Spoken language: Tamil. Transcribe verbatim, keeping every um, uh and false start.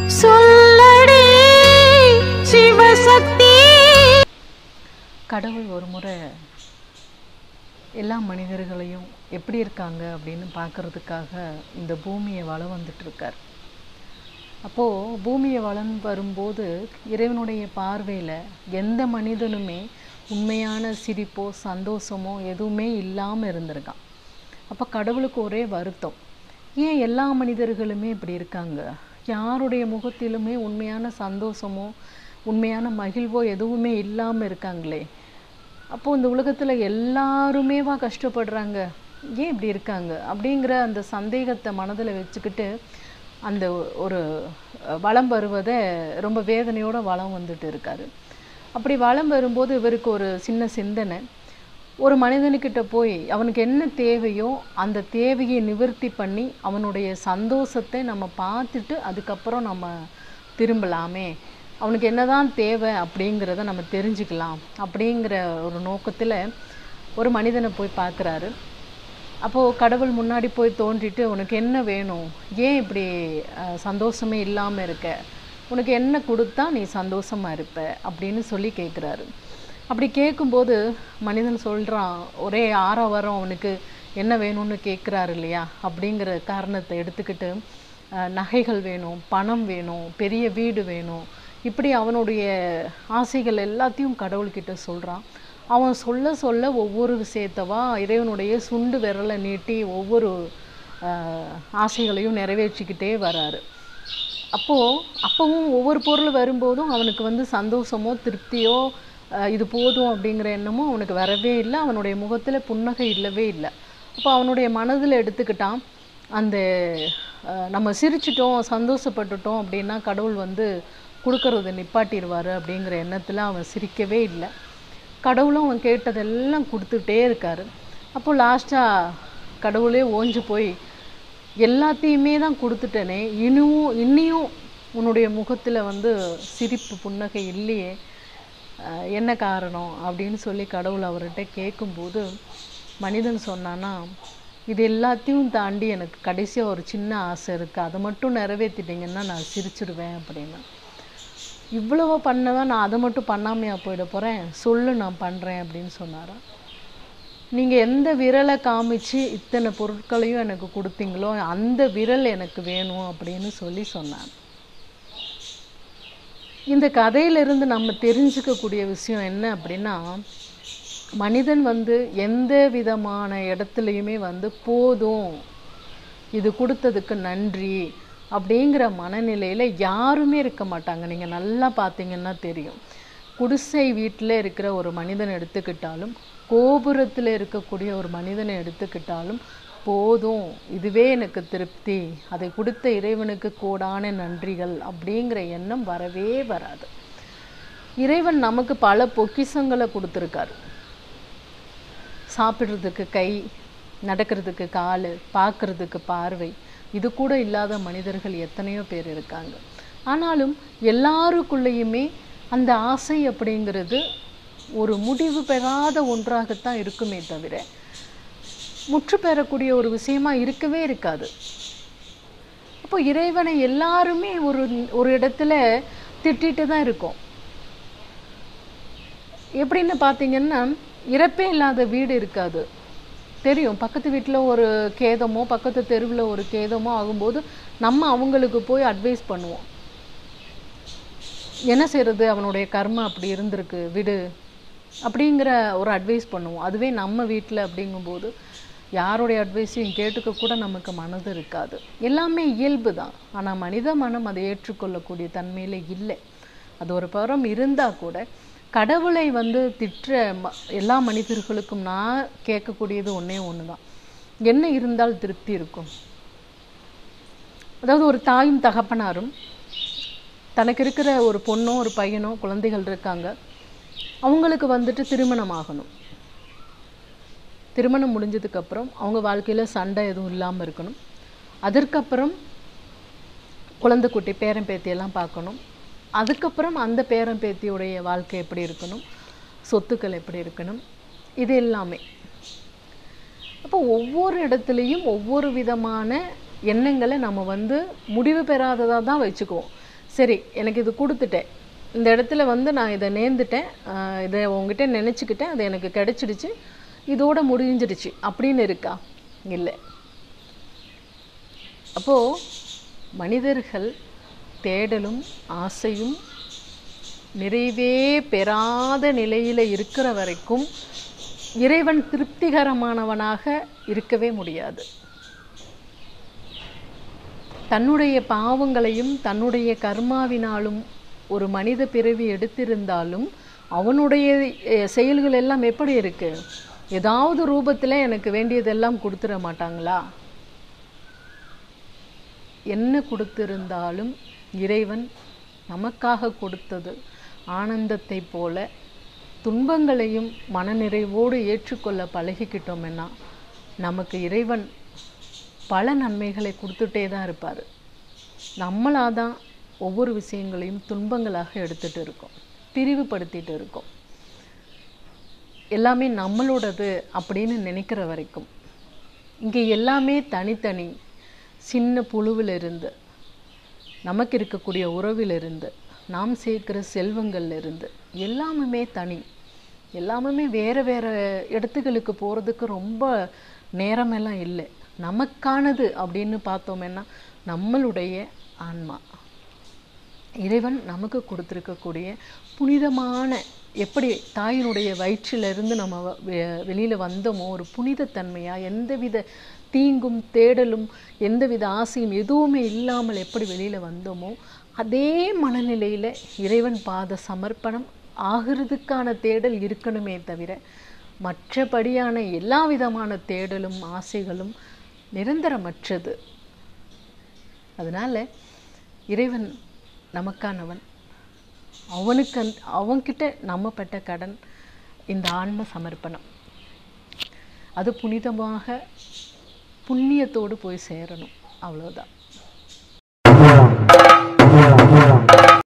சொல்லடி சிவசக்தி. கடவுள் ஒரு முறை எல்லா மனிதர்களையும் எப்படி இருக்காங்க அப்படின்னு பார்க்கறதுக்காக இந்த பூமியை வலம் வந்துட்டு இருக்கார். அப்போது பூமியை வலம் வரும்போது இறைவனுடைய பார்வையில் எந்த மனிதனுமே உண்மையான சிரிப்போ சந்தோஷமோ எதுவுமே இல்லாமல் இருந்திருக்கான். அப்போ கடவுளுக்கு ஒரே வருத்தம், ஏன் எல்லா மனிதர்களுமே இப்படி இருக்காங்க, யாருடைய முகத்திலுமே உண்மையான சந்தோஷமோ உண்மையான மகிழ்வோ எதுவுமே இல்லாமல் இருக்காங்களே, அப்போது இந்த உலகத்தில் எல்லாருமேவா கஷ்டப்படுறாங்க, ஏன் இப்படி இருக்காங்க அப்படிங்கிற அந்த சந்தேகத்தை மனதில் வச்சுக்கிட்டு அந்த ஒரு வலம் வருவதை ரொம்ப வேதனையோடு வலம் வந்துட்டு இருக்காரு. அப்படி வலம் வரும்போது இவருக்கு ஒரு சின்ன சிந்தனை, ஒரு மனிதனுக்கிட்ட போய் அவனுக்கு என்ன தேவையோ அந்த தேவையை நிவர்த்தி பண்ணி அவனுடைய சந்தோஷத்தை நம்ம பார்த்துட்டு அதுக்கப்புறம் நம்ம திரும்பலாமே, அவனுக்கு என்னதான் தேவை அப்படிங்கிறத நம்ம தெரிஞ்சுக்கலாம் அப்படிங்கிற ஒரு நோக்கத்தில் ஒரு மனிதனை போய் பார்க்குறாரு. அப்போது கடவுள் முன்னாடி போய் தோன்றிட்டு, உனக்கு என்ன வேணும், ஏன் இப்படி சந்தோஷமே இல்லாமல் இருக்க, உனக்கு என்ன கொடுத்தா நீ சந்தோஷமாக இருப்ப அப்படின்னு சொல்லி கேட்குறாரு. அப்படி கேட்கும்போது மனிதன் சொல்கிறான், ஒரே ஆரவாரம் அவனுக்கு என்ன வேணும்னு கேட்குறாரு இல்லையா, அப்படிங்கிற காரணத்தை எடுத்துக்கிட்டு நகைகள் வேணும், பணம் வேணும், பெரிய வீடு வேணும், இப்படி அவனுடைய ஆசைகள் எல்லாத்தையும் கடவுள்கிட்ட சொல்கிறான். அவன் சொல்ல சொல்ல ஒவ்வொரு விஷயத்தவா இறைவனுடைய சுண்டு விரலை நீட்டி ஒவ்வொரு ஆசைகளையும் நிறைவேற்றிக்கிட்டே வராரு. அப்போது அப்பவும் ஒவ்வொரு பொருள் வரும்போதும் அவனுக்கு வந்து சந்தோஷமோ திருப்தியோ இது போதும் அப்படிங்கிற எண்ணமும் அவனுக்கு வரவே இல்லை, அவனுடைய முகத்தில் புன்னகை இல்லவே இல்லை. அப்போ அவனுடைய மனதில் எடுத்துக்கிட்டான், அந்த நம்ம சிரிச்சிட்டோம் சந்தோஷப்பட்டுட்டோம் அப்படின்னா கடவுள் வந்து கொடுக்கறத நிப்பாட்டிடுவார் அப்படிங்கிற எண்ணத்தில் அவன் சிரிக்கவே இல்லை. கடவுளும் அவன் கேட்டதெல்லாம் கொடுத்துட்டே இருக்காரு. அப்போ லாஸ்ட்டாக கடவுளே ஓஞ்சு போய், எல்லாத்தையுமே தான் கொடுத்துட்டேனே, இன்னும் இன்னியும் உன்னுடைய முகத்தில் வந்து சிரிப்பு புன்னகை இல்லையே, என்ன காரணம் அப்படின்னு சொல்லி கடவுள் அவர்கிட்ட கேட்கும்போது மனிதன் சொன்னான்னா, இது எல்லாத்தையும் தாண்டி எனக்கு கடைசியாக ஒரு சின்ன ஆசை இருக்குது, அதை மட்டும் நிறைவேற்றிட்டிங்கன்னா நான் சிரிச்சிடுவேன் அப்படின்னு. இவ்வளவோ பண்ணவன் நான் அதை மட்டும் பண்ணாமையா போயிட போகிறேன், சொல்லு நான் பண்ணுறேன் அப்படின்னு சொன்னாராம். நீங்கள் எந்த விரலை காமிச்சு இத்தனை பொருட்களையும் எனக்கு கொடுத்தீங்களோ அந்த விரல் எனக்கு வேணும் அப்படின்னு சொல்லி சொன்னான். இந்த கதையிலிருந்து நம்ம தெரிஞ்சுக்கக்கூடிய விஷயம் என்ன அப்படின்னா, மனிதன் வந்து எந்த விதமான இடத்துலையுமே வந்து போதும், இது கொடுத்ததுக்கு நன்றி அப்படிங்கிற மனநிலையில் யாருமே இருக்க மாட்டாங்க. நீங்கள் நல்லா பார்த்தீங்கன்னா தெரியும். குடிசை வீட்டில் இருக்கிற ஒரு மனிதனை எடுத்துக்கிட்டாலும் கோபுரத்தில் இருக்கக்கூடிய ஒரு மனிதனை எடுத்துக்கிட்டாலும் போதும், இதுவே எனக்கு திருப்தி, அதை கொடுத்த இறைவனுக்கு கோடான நன்றிகள் அப்படிங்கிற எண்ணம் வரவே வராது. இறைவன் நமக்கு பல பொக்கிஷங்களை கொடுத்துருக்காரு. சாப்பிட்றதுக்கு கை, நடக்கிறதுக்கு கால், பார்க்குறதுக்கு பார்வை, இது கூட இல்லாத மனிதர்கள் எத்தனையோ பேர் இருக்காங்க. ஆனாலும் எல்லாருக்குள்ளேயுமே அந்த ஆசை அப்படிங்கிறது ஒரு முடிவு பெறாத ஒன்றாகத்தான் இருக்குமே தவிர முற்று பெறக்கூடிய ஒரு விஷயமா இருக்கவே இருக்காது. அப்போ இறைவனை எல்லாருமே ஒரு ஒரு இடத்துல திட்டிட்டு தான் இருக்கோம். எப்படின்னு பார்த்தீங்கன்னா, இறப்பே இல்லாத வீடு இருக்காது. தெரியும், பக்கத்து வீட்டில் ஒரு கேதமோ பக்கத்து தெருவில் ஒரு கேதமோ ஆகும்போது நம்ம அவங்களுக்கு போய் அட்வைஸ் பண்ணுவோம், என்ன செய்கிறது, அவனுடைய கர்மம் அப்படி இருந்திருக்கு விடு அப்படிங்கிற ஒரு அட்வைஸ் பண்ணுவோம். அதுவே நம்ம வீட்டில் அப்படிங்கும்போது யாருடைய அட்வைஸையும் கேட்டுக்க கூட நமக்கு மனது இருக்காது. எல்லாமே இயல்பு தான். ஆனால் மனித மனம் அதை ஏற்றுக்கொள்ளக்கூடிய தன்மையில் இல்லை. அது ஒரு புறம் இருந்தால் கூட கடவுளை வந்து திட்டுற ம எல்லா மனிதர்களுக்கும் நான் கேட்கக்கூடியது ஒன்றே ஒன்று தான், என்ன இருந்தால் திருப்தி இருக்கும். அதாவது ஒரு தாயும் தகப்பனாரும் தனக்கு இருக்கிற ஒரு பொண்ணோ ஒரு பையனோ குழந்தைகள் இருக்காங்க, அவங்களுக்கு வந்துட்டு திருமணம் ஆகணும். திருமணம் முடிஞ்சதுக்கப்புறம் அவங்க வாழ்க்கையில் சண்டை எதுவும் இல்லாமல் இருக்கணும். அதற்கப்புறம் குழந்தை குட்டி பேரன் பேத்தியெல்லாம் பார்க்கணும். அதுக்கப்புறம் அந்த பேரன் பேத்தியுடைய வாழ்க்கை எப்படி இருக்கணும், சொத்துக்கள் எப்படி இருக்கணும், இது எல்லாமே. அப்போ ஒவ்வொரு இடத்துலையும் ஒவ்வொரு விதமான எண்ணங்களை நம்ம வந்து முடிவு பெறாததாக தான் வச்சுக்குவோம். சரி எனக்கு இது கொடுத்துட்டேன், இந்த இடத்துல வந்து நான் இதை நேர்ந்துட்டேன், இதை உங்ககிட்ட நினச்சிக்கிட்டேன், அது எனக்கு கிடைச்சிடுச்சு, இதோட முடிஞ்சிடுச்சு அப்படின்னு இருக்கா? இல்லை. அப்போது மனிதர்கள் தேடலும் ஆசையும் நிறைவே பெறாத நிலையில் இருக்கிற வரைக்கும் இறைவன் திருப்திகரமானவனாக இருக்கவே முடியாது. தன்னுடைய பாவங்களையும் தன்னுடைய கர்மாவினாலும் ஒரு மனித பிறவி எடுத்திருந்தாலும் அவனுடைய செயல்கள் எல்லாம் எப்படி இருக்கு? ஏதாவது ரூபத்தில் எனக்கு வேண்டியதெல்லாம் கொடுத்துட மாட்டாங்களா? என்ன கொடுத்திருந்தாலும் இறைவன் நமக்காக கொடுத்தது ஆனந்தத்தை போல துன்பங்களையும் மனநிறைவோடு ஏற்றுக்கொள்ள பழகிக்கிட்டோம்னா நமக்கு இறைவன் பல நன்மைகளை கொடுத்துட்டே தான் இருப்பார். நம்மளாக தான் ஒவ்வொரு விஷயங்களையும் துன்பங்களாக எடுத்துகிட்டு இருக்கோம், பிரிவுபடுத்திட்டு இருக்கோம். எல்லாமே நம்மளோடது அப்படின்னு நினைக்கிற வரைக்கும் இங்கே எல்லாமே தனித்தனி. சின்ன புழுவிலிருந்து, நமக்கு இருக்கக்கூடிய உறவிலிருந்து, நாம் சேர்க்கிற செல்வங்கள்லேருந்து எல்லாமே தனி. எல்லாமே வேறு வேறு இடத்துகளுக்கு போகிறதுக்கு ரொம்ப நேரமெல்லாம் இல்லை. நமக்கானது அப்படின்னு பார்த்தோம்னா நம்மளுடைய ஆன்மா, இறைவன் நமக்கு கொடுத்துருக்கக்கூடிய புனிதமான, எப்படி தாயினுடைய வயிற்றிலிருந்து நம்ம வெளியில் வந்தோமோ ஒரு புனிதத்தன்மையாக, எந்தவித தீங்கும் தேடலும் எந்தவித ஆசையும் எதுவுமே இல்லாமல் எப்படி வெளியில் வந்தோமோ அதே மனநிலையில் இறைவன் பாத சமர்ப்பணம் ஆகிறதுக்கான தேடல் இருக்கணுமே தவிர மற்றபடியான எல்லா விதமான தேடலும் ஆசைகளும் நிரந்தரமற்றது. அதனால் இறைவன் நமக்கானவன். அவனுக்கு அவன்கிட்ட நம்ம பட்ட கடன் இந்த ஆன்ம சமர்ப்பணம். அது புனிதமாக புண்ணியத்தோடு போய் சேரணும், அவ்வளோதான்.